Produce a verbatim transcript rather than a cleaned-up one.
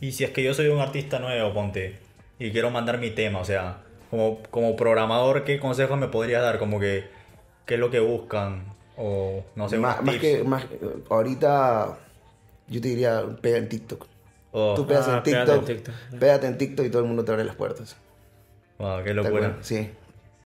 Y si es que yo soy un artista nuevo, ponte, y quiero mandar mi tema, o sea, como, como programador, ¿qué consejos me podrías dar? Como que, ¿qué es lo que buscan? O, no sé, Más, unos más tips. que, más, ahorita yo te diría, pega en TikTok. Oh, Tú pegas en Ah, pégate en TikTok, TikTok. pégate en TikTok y todo el mundo te abre las puertas. wow, qué Tal cual, locura. sí.